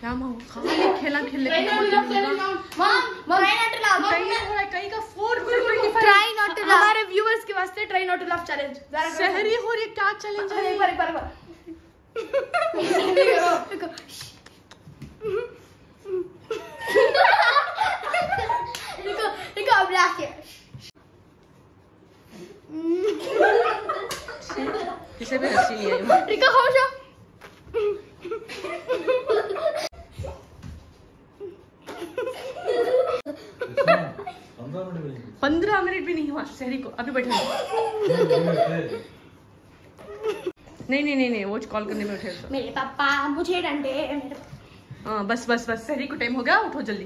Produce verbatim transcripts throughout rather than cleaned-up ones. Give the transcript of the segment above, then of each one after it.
क्या माँ खाली खेला खेलने कहीं का फोर ट्राई नॉट टू हमारे व्यूअर्स के वास्ते try not to laugh challenge शहरी हो रही क्या चैलेंज है एक बार एक बार देखो देखो अब लास्ट किसे भी हंसी नहीं आई देखो हो जाओ पंद्रह मिनट भी नहीं हुआ शहरी को अभी बैठे नहीं नहीं नहीं नहीं वो कॉल करने में उठे तो। मेरे पापा मुझे डंडे मेरे हाँ बस बस बस शहरी को टाइम हो गया उठो जल्दी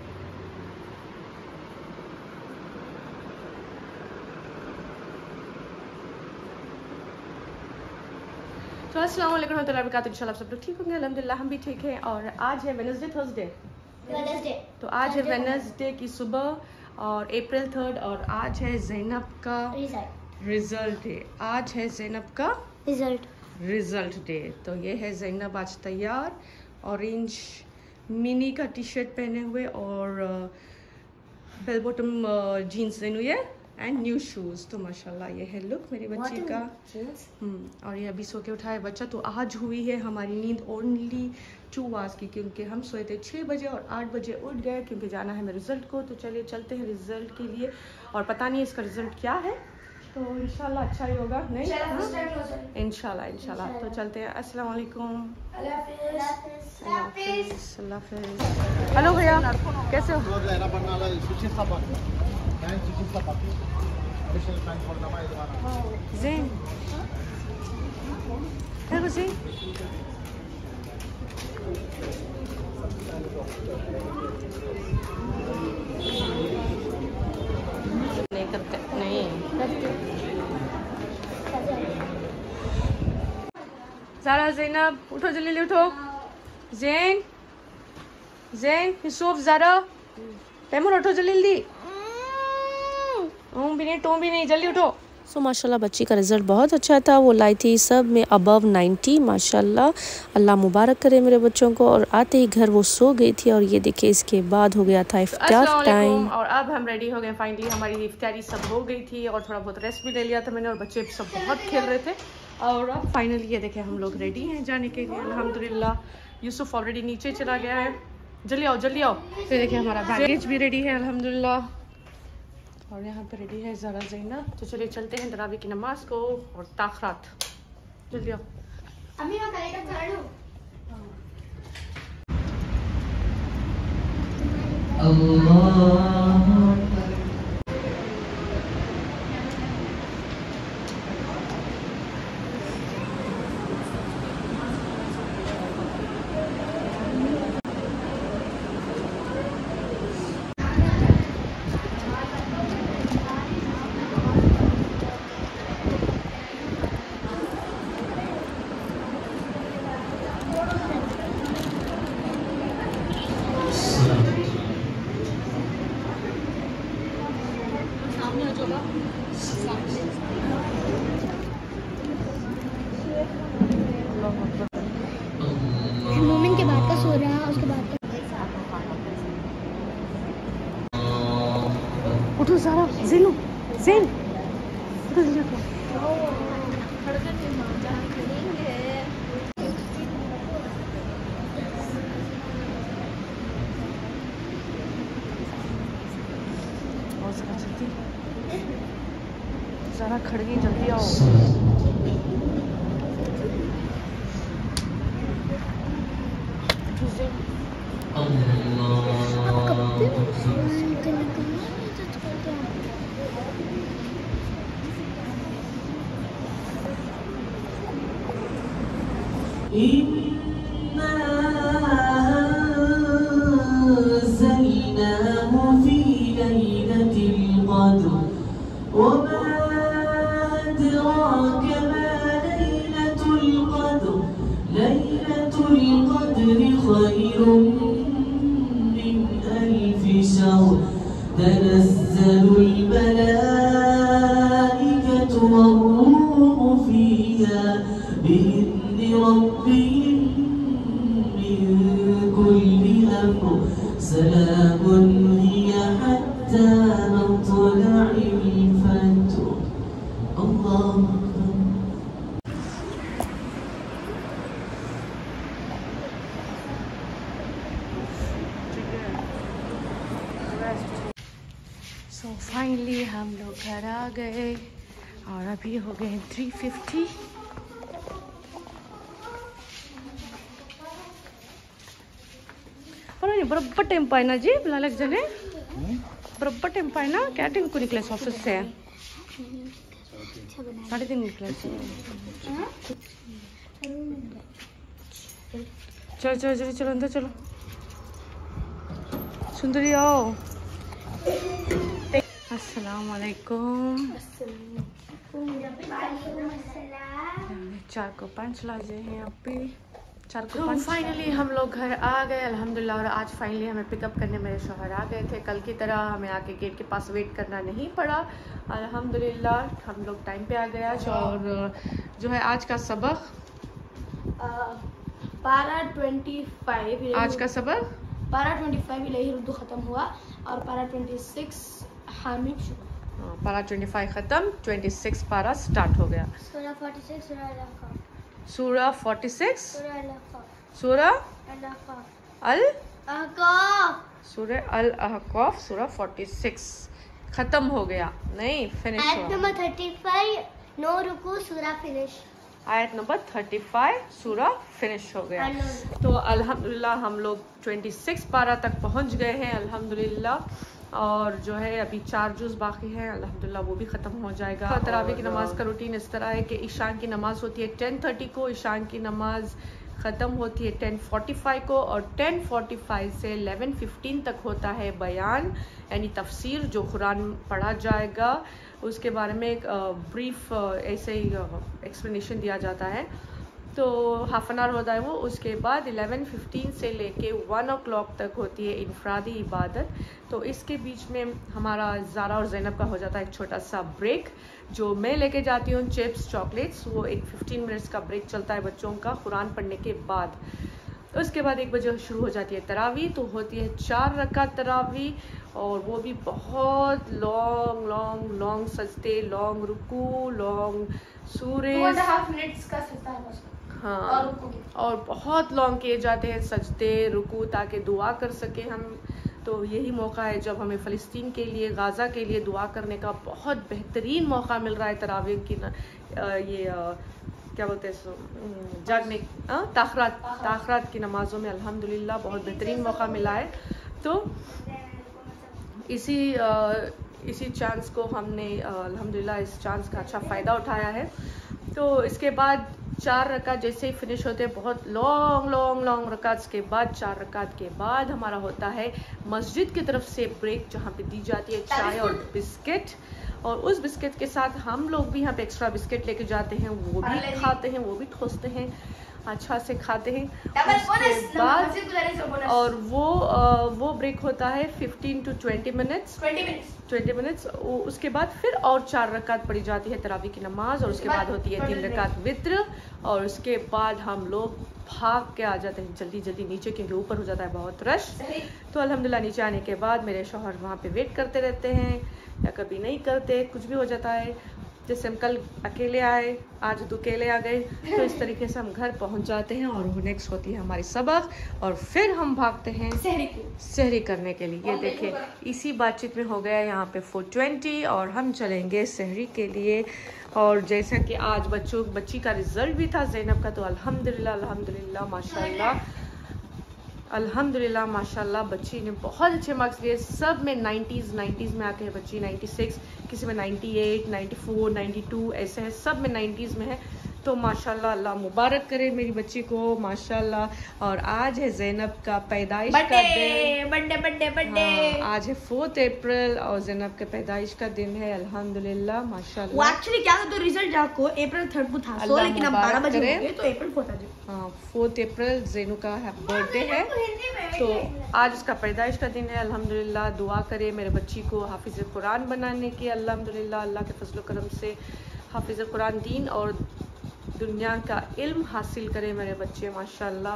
तो अस्सलाम वालेकुम रहमतुल्लाहि व बरकातहू इंशाल्लाह सब लोग ठीक होंगे अल्हम्दुलिल्लाह हम भी ठीक हैं और आज है वेडनेसडे थर्सडे वेडनेसडे तो आज है वेडनेसडे की सुबह और अप्रैल थर्ड और आज है ज़ैनब का रिजल्ट डे आज है ज़ैनब का रिजल्ट रिजल्ट डे तो ये है ज़ैनब आज तैयार ऑरेंज मिनी का टी शर्ट पहने हुए और बेल बॉटम जीन्स पहने हुए एंड न्यू शूज़ तो माशाल्लाह ये है लुक मेरी बच्ची का हम्म और ये अभी सो के उठाया बच्चा तो आज हुई है हमारी नींद ओनली टू आवर्स की क्योंकि हम सोए थे छः बजे और आठ बजे उठ गए क्योंकि जाना है मेरे रिज़ल्ट को तो चलिए चलते हैं रिज़ल्ट के लिए और पता नहीं इसका रिज़ल्ट क्या है तो इंशाल्लाह अच्छा ही होगा नहीं इंशाल्लाह इंशाल्लाह तो चलते हैं अस्सलाम वालेकुम हेलो भैया कैसे हो ज़ैन है ज़ैन नहीं करते नहीं ज़ारा ज़ैनब उठो जल्दी उठो ज़ैन ज़ैन यूसुफ ज़ारा तैमूर उठो जल्दी जल्दी ओम भी नहीं टोम भी नहीं जल्दी उठो सो so, माशाल्लाह बच्ची का रिज़ल्ट बहुत अच्छा था वो लाई थी सब में अबव नाइन्टी माशाल्लाह अल्लाह मुबारक करे मेरे बच्चों को और आते ही घर वो सो गई थी और ये देखिए इसके बाद हो गया था इफ्तार टाइम और अब हम रेडी हो गए फाइनली हमारी इफ्तारी सब हो गई थी और थोड़ा बहुत रेस्ट भी ले लिया था मैंने और बच्चे सब बहुत खेल रहे थे और अब फाइनली ये देखें हम लोग रेडी हैं जाने के लिए अल्हम्दुलिल्लाह यूसुफ ऑलरेडी नीचे चला गया है जल्दी आओ जल्दी आओ फिर देखिए हमारा बैगेज भी रेडी है अल्हम्दुलिल्लाह और यहाँ पे रेडी है ज़ारा ज़ैनब तो चलिए चलते हैं तरावी की नमाज को और ताखरात जल्दी आओ अभी मैं कलेक्ट कर लूं अल्लाह मोमिन के बाद का सो रहा है उसके बाद उठो ज़ारा ज़ैनू ज़ैन उठो जल्दी उठो ज़ारा खड़ गई जल्दी आओ تنزل الملائكة والروح فيها بإذن ربهم من كل घर आ गए और अभी हो गए हैं थ्री फिफ्टी। बराबर टाइम पाए ना जी बिलाल जने, बराबर टाइम पाए ना। क्या टाइम को निकले ऑफिस से? साढ़े तीन निकले। चलो चलो चलो चलो अंदर चलो। सुंदरी आओ। अस्सलाम वालेकुम। चार को पाँच लाजे हैं यहाँ पे। चार को पाँच। फाइनली हम लोग घर आ गए अल्हम्दुलिल्लाह। और आज फाइनली हमें पिकअप करने मेरे शौहर आ गए थे। कल की तरह हमें आके गेट के पास वेट करना नहीं पड़ा अल्हम्दुलिल्लाह। हम लोग टाइम पे आ गए आज। और जो है आज का सबक पारा ट्वेंटी फाइव आज का सबक पारा ट्वेंटी फाइव इलाही उर्दू ख़त्म हुआ और पारा ट्वेंटी सिक्स हामिद शुरू। पारा ट्वेंटी फाइव ख़त्म, ट्वेंटी सिक्स पारा स्टार्ट हो गया। सूरा फोर्टी सिक्स सूरा अल-अहक़ाफ, सूरा फोर्टी सिक्स सूरा अल-अहक़ाफ, सूरा अल-अहक़ाफ, अल-अहक़ाफ, सूरा अल-अहक़ाफ, सूरा फोर्टी सिक्स ख़त्म हो गया, नहीं फिनिश हुआ। आयत नंबर थर्टी फाइव नो रुकू सूरा फिनिश। आयत नंबर थर्टी फाइव सूरा फिनिश हो गया। तो अल्हम्दुलिल्लाह हम लोग ट्वेंटी सिक्स पारा तक पहुंच गए हैं अल्हम्दुलिल्लाह। और जो है अभी चार जुज़ बाकी हैं अल्हम्दुलिल्लाह, वो भी ख़त्म हो जाएगा। तरावी की नमाज़ का रूटीन इस तरह है कि ईशान की नमाज़ होती है टेन थर्टी को, ईशान की नमाज़ ख़त्म होती है टेन फोर्टी फाइव को, और टेन फोर्टी फाइव से इलेवन फिफ्टीन तक होता है बयान यानी तफसीर, जो कुरान पढ़ा जाएगा उसके बारे में एक ब्रीफ ऐसे ही एक्सप्लेनेशन दिया जाता है। तो हाफ एन आवर होता है वो। उसके बाद इलेवन फिफ्टीन से लेके वन ओ क्लॉक तक होती है इनफरादी इबादत। तो इसके बीच में हमारा ज़ारा और ज़ैनब का हो जाता है एक छोटा सा ब्रेक, जो मैं लेके जाती हूँ चिप्स चॉकलेट्स। वो एक फिफ्टीन मिनट्स का ब्रेक चलता है बच्चों का कुरान पढ़ने के बाद। उसके बाद एक बजे शुरू हो जाती है तरावी। तो होती है चार रकात तरावी, और वो भी बहुत लॉन्ग लॉन्ग लॉन्ग सजदे, लॉन्ग रुकू, लॉन्ग सूरे, टू एंड हाफ मिनट्स का सजदा है बस। हाँ, और रुकू और बहुत लॉन्ग किए जाते हैं सजदे रुकू, ताकि दुआ कर सके हम। तो यही मौका है जब हमें फ़लस्तीन के लिए, गाज़ा के लिए दुआ करने का बहुत बेहतरीन मौका मिल रहा है तरावी की न, ये आ, क्या बोलते हैं जागने ताखरात ताखरात की नमाज़ों में अल्हम्दुलिल्लाह बहुत बेहतरीन मौका मिला है। तो इसी आ, इसी चांस को हमने अल्हम्दुलिल्लाह इस चांस का अच्छा फ़ायदा उठाया है। तो इसके बाद चार रकात जैसे ही फिनिश होते हैं, बहुत लॉन्ग लॉन्ग लॉन्ग रकात के बाद, चार रकात के बाद हमारा होता है मस्जिद की तरफ से ब्रेक, जहाँ पे दी जाती है चाय और बिस्किट। और उस बिस्किट के साथ हम लोग भी यहाँ पे एक्स्ट्रा बिस्किट लेके जाते हैं, वो भी खाते हैं, वो भी ठोसते हैं, अच्छा से खाते हैं। उसके बाद और वो आ, वो ब्रेक होता है fifteen to twenty minutes twenty minutes. उसके बाद फिर और चार रकात पढ़ी जाती है तरावी की नमाज, और उसके बाद होती है तीन रकात वित्र। और उसके बाद हम लोग भाग के आ जाते हैं जल्दी जल्दी नीचे, क्योंकि ऊपर हो जाता है बहुत रश। तो अल्हम्दुलिल्लाह नीचे आने के बाद मेरे शौहर वहाँ पे वेट करते रहते हैं, या कभी नहीं करते, कुछ भी हो जाता है। जैसे हम कल अकेले आए, आज तो अकेले आ गए, तो इस तरीके से हम घर पहुंच जाते हैं। और नेक्स्ट होती है हमारी सबक, और फिर हम भागते हैं सहरी करने के लिए। ये देखिए इसी बातचीत में हो गया यहाँ पे फोर ट्वेंटी, और हम चलेंगे सहरी के लिए। और जैसा कि आज बच्चों बच्ची का रिजल्ट भी था ज़ैनब का, तो अल्हम्दुलिल्लाह अल्हम्दुलिल्लाह माशाल्लाह अल्हम्दुलिल्लाह माशाल्लाह बच्ची ने बहुत अच्छे मार्क्स लिए। सब में नाइन्टीज़ नाइन्टीज़ में आते हैं बच्ची, नाइन्टी सिक्स, किसी में ninety eight, ninety four, ninety two, ऐसे हैं, सब में नाइन्टीज़ में है। तो माशाल्लाह अल्लाह मुबारक करे मेरी बच्ची को माशाल्लाह। और आज है ज़ैनब का पैदाइश का दिन, बर्थडे बर्थडे बर्थडे। हाँ, आज है फोर्थ अप्रैल और ज़ैनब के पैदाइश का दिन है अल्हम्दुलिल्लाह माशाल्लाह। वो एक्चुअली क्या था, तो रिजल्ट आपको अप्रैल थर्ड को था, सो लेकिन अब बारह बजे हो गए, तो अप्रैल फोर्थ आज। हाँ, फोर्थ अप्रैल ज़ैनू का बर्थडे है, तो आज उसका पैदाइश का दिन है अल्हम्दुलिल्लाह। दुआ करे मेरे बच्ची को हाफिज़ कुरान बनाने की अल्हम्दुलिल्लाह, अल्लाह के फजल करम से हाफिज़ कुरान दीन और दुनिया का इल्म हासिल करे मेरे बच्चे माशाल्लाह।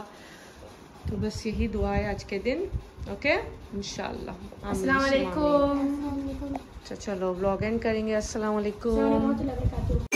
तो बस यही दुआ है आज के दिन। ओके इंशाल्लाह। अस्सलाम वालेकुम। चलो व्लॉग एंड करेंगे। अस्सलाम वालेकुम।